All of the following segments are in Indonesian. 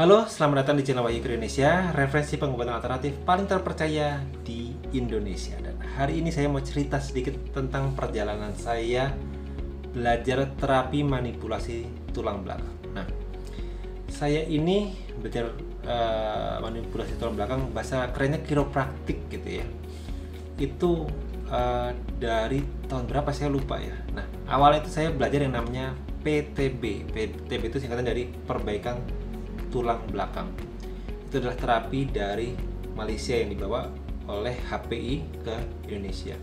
Halo, selamat datang di channel Wahyu Indonesia, referensi pengobatan alternatif paling terpercaya di Indonesia. Dan hari ini saya mau cerita sedikit tentang perjalanan saya belajar terapi manipulasi tulang belakang. Nah, saya ini belajar manipulasi tulang belakang, bahasa kerennya kiropraktik gitu ya. Itu dari tahun berapa saya lupa ya. Nah, awalnya itu saya belajar yang namanya PTB. PTB itu singkatan dari perbaikan tulang belakang. Itu adalah terapi dari Malaysia yang dibawa oleh HPI ke Indonesia.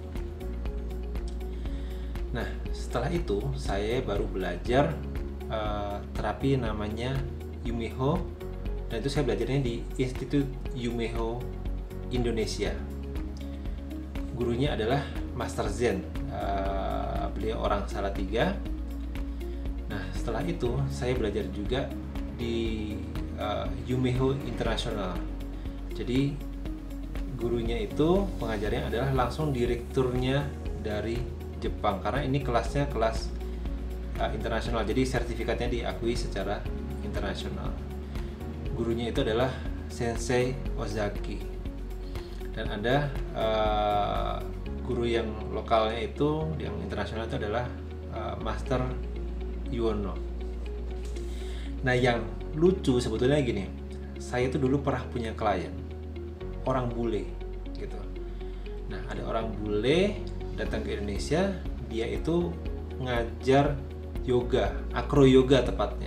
Nah, setelah itu saya baru belajar terapi namanya Yumeho, dan itu saya belajarnya di Institut Yumeho Indonesia. Gurunya adalah Master Zen, beliau orang Salatiga. Nah, setelah itu saya belajar juga di Yumeho International. Jadi gurunya itu pengajarnya adalah langsung direkturnya dari Jepang, karena ini kelasnya kelas internasional, jadi sertifikatnya diakui secara internasional. Gurunya itu adalah Sensei Ozaki, dan ada guru yang lokalnya itu, yang internasional itu adalah Master Yuono. Nah, yang lucu sebetulnya gini, saya itu dulu pernah punya klien orang bule gitu. Nah, ada orang bule datang ke Indonesia, dia itu ngajar yoga, acro yoga tepatnya.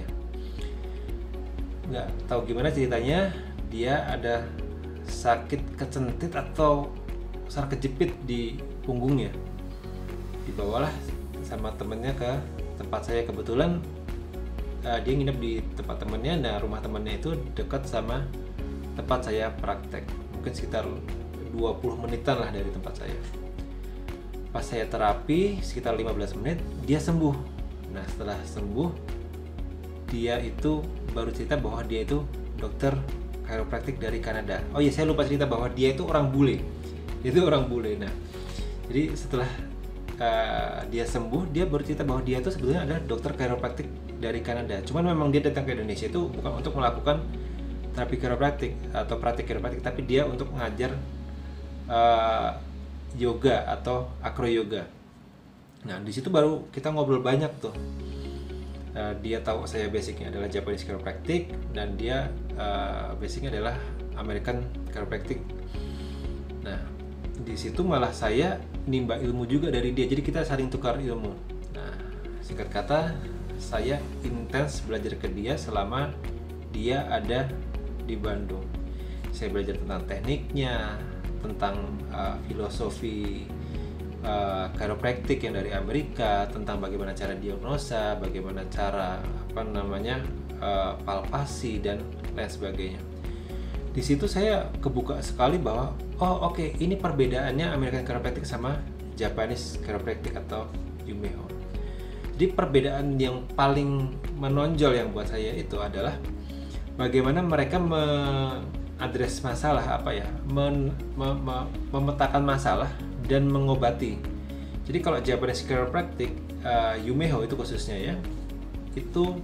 Nggak tahu gimana ceritanya, dia ada sakit kecentit atau saraf kejepit di punggungnya. Dibawalah sama temennya ke tempat saya. Kebetulan dia nginep di tempat temennya. Nah, rumah temennya itu dekat sama tempat saya praktek, mungkin sekitar 20 menitan lah dari tempat saya. Pas saya terapi sekitar 15 menit, dia sembuh. Nah, setelah sembuh, dia itu baru cerita bahwa dia itu dokter chiropractic dari Kanada. Oh iya, saya lupa cerita bahwa dia itu orang bule. Itu orang bule. Nah, jadi setelah dia sembuh, dia baru cerita bahwa dia itu sebetulnya adalah dokter chiropractic dari Kanada. Cuman memang dia datang ke Indonesia itu bukan untuk melakukan terapi chiropractic atau praktik chiropractic, tapi dia untuk mengajar yoga atau acro yoga. Nah, di situ baru kita ngobrol banyak tuh. Dia tahu saya basicnya adalah Japanese chiropractic, dan dia basicnya adalah American chiropractic. Nah, di situ malah saya nimba ilmu juga dari dia, jadi kita saling tukar ilmu. Nah, singkat kata, saya intens belajar ke dia selama dia ada di Bandung. Saya belajar tentang tekniknya, tentang filosofi chiropractic yang dari Amerika, tentang bagaimana cara diagnosa, bagaimana cara palpasi dan lain sebagainya. Di situ saya kebuka sekali bahwa oke, ini perbedaannya American chiropractic sama Japanese chiropractic atau Yumeho. Jadi perbedaan yang paling menonjol yang buat saya itu adalah bagaimana mereka mengadres masalah, memetakan masalah dan mengobati. Jadi kalau Japanese chiropractic, Yumeho itu khususnya ya, itu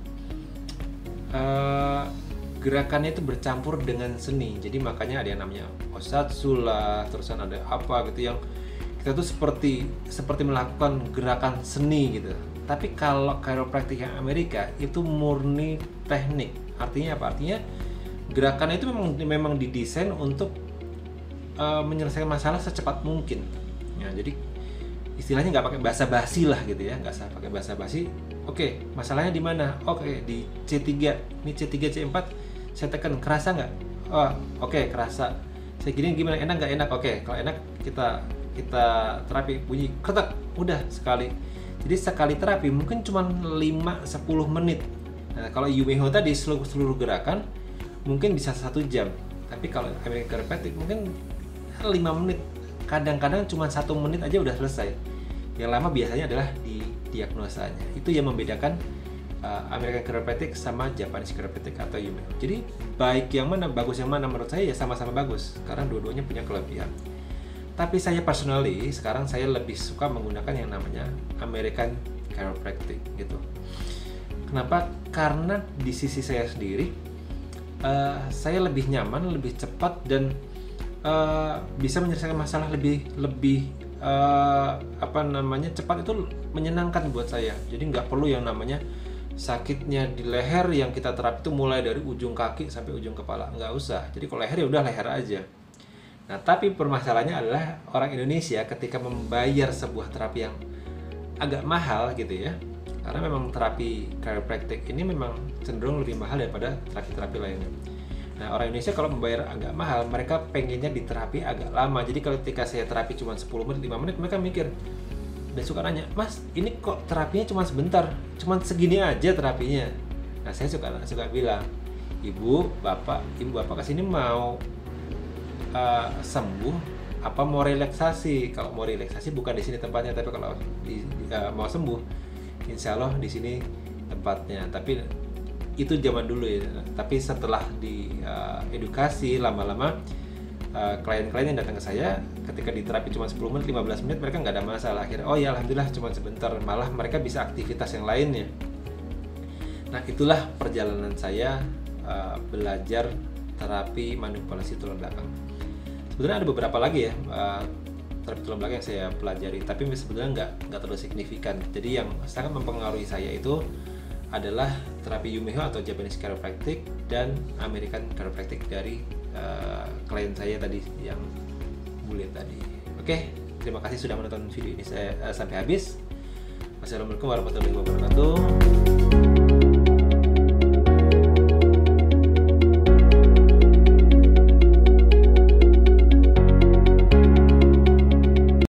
gerakannya itu bercampur dengan seni. Jadi makanya ada yang namanya osatsu lah, terusan ada apa gitu, yang kita tuh seperti melakukan gerakan seni gitu. Tapi kalau chiropractic yang Amerika itu murni teknik. Artinya apa? Artinya gerakannya itu memang didesain untuk menyelesaikan masalah secepat mungkin. Ya, jadi istilahnya nggak pakai basa-basi lah gitu ya, nggak usah pakai basa-basi. Oke, masalahnya di mana? Oke, di C3. Ini C3 C4 saya tekan, kerasa nggak? Oh, oke, kerasa. Saya gini gimana? Enak nggak? Enak. Oke, kalau enak kita terapi, bunyi ketak, udah sekali. Jadi sekali terapi mungkin cuma 5-10 menit. Nah, kalau Yumeho tadi seluruh gerakan mungkin bisa 1 jam. Tapi kalau American chiropractic mungkin 5 menit. Kadang-kadang cuma 1 menit aja udah selesai. Yang lama biasanya adalah di diagnosanya. Itu yang membedakan American chiropractic sama Japanese chiropractic atau Yumeho. Jadi baik yang mana, bagus yang mana, menurut saya ya sama-sama bagus, karena dua-duanya punya kelebihan. Tapi saya personally sekarang saya lebih suka menggunakan yang namanya American chiropractic gitu. Kenapa? Karena di sisi saya sendiri saya lebih nyaman, lebih cepat, dan bisa menyelesaikan masalah lebih cepat. Itu menyenangkan buat saya. Jadi nggak perlu yang namanya sakitnya di leher yang kita terapi itu mulai dari ujung kaki sampai ujung kepala, nggak usah. Jadi kalau leher ya udah leher aja. Nah, tapi permasalahannya adalah orang Indonesia ketika membayar sebuah terapi yang agak mahal gitu ya, karena memang terapi chiropractic ini memang cenderung lebih mahal daripada terapi-terapi lainnya. Nah, orang Indonesia kalau membayar agak mahal, mereka pengennya di terapi agak lama. Jadi kalau ketika saya terapi cuma 10 menit, 5 menit, mereka mikir, dan suka nanya, "Mas, ini kok terapinya cuma sebentar, cuma segini aja terapinya?" Nah, saya suka bilang, ibu bapak kesini mau sembuh apa mau relaksasi? Kalau mau relaksasi bukan di sini tempatnya, tapi kalau mau sembuh, insya Allah di sini tempatnya. Tapi itu zaman dulu ya. Tapi setelah di edukasi lama-lama, klien-klien yang datang ke saya ketika diterapi cuma 10 menit, 15 menit, mereka nggak ada masalah. Akhirnya, oh ya alhamdulillah cuma sebentar, malah mereka bisa aktivitas yang lainnya. Nah, itulah perjalanan saya belajar terapi manipulasi tulang belakang. Sebenarnya ada beberapa lagi ya terapi tulang belakang yang saya pelajari, tapi sebenarnya nggak terlalu signifikan. Jadi yang sangat mempengaruhi saya itu adalah terapi Yumeho atau Japanese Chiropractic dan American Chiropractic dari klien saya tadi yang bule tadi. Oke, terima kasih sudah menonton video ini sampai habis. Wassalamualaikum warahmatullahi wabarakatuh.